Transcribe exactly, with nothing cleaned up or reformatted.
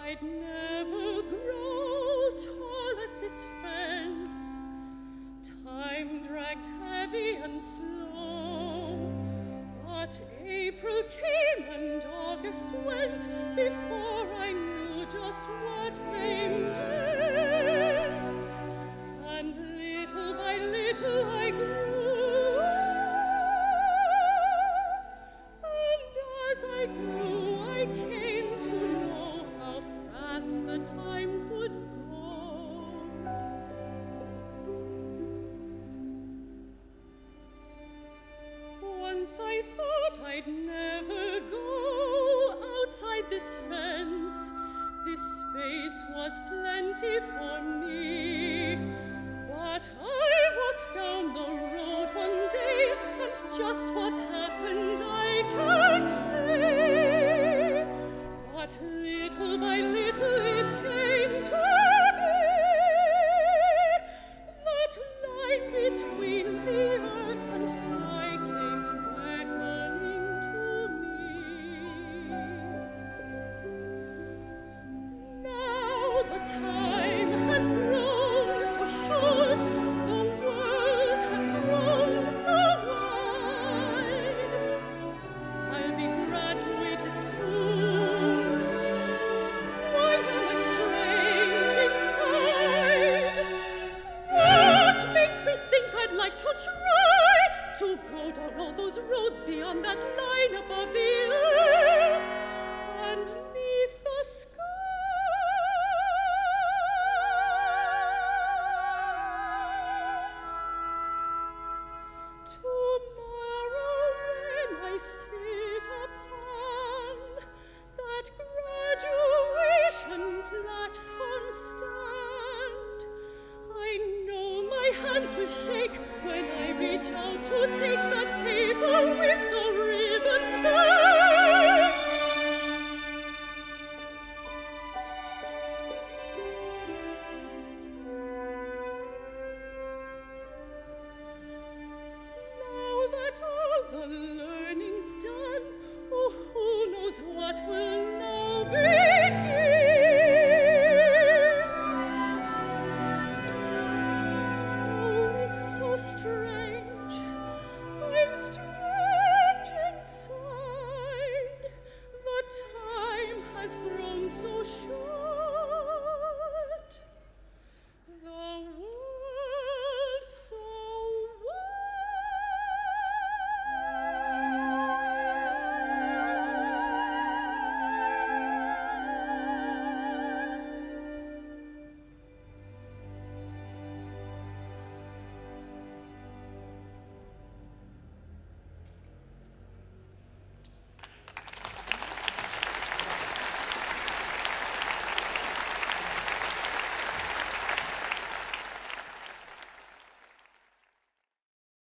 I'd never grow tall as this fence. Time dragged heavy and slow, but April came and August went before I knew just what they meant. And little by little I grew, and as I grew I came to know how fast the time could go. Once I thought I'd never go outside this fence. This space was plenty for me. But I walked down the road one day, and just what happened I can't say. But little by little it came to be. That line between the earth and sky came beckoning to me. Now the time